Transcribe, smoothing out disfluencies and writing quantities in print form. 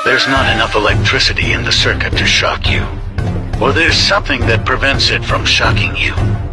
There's not enough electricity in the circuit to shock you. Or there's something that prevents it from shocking you.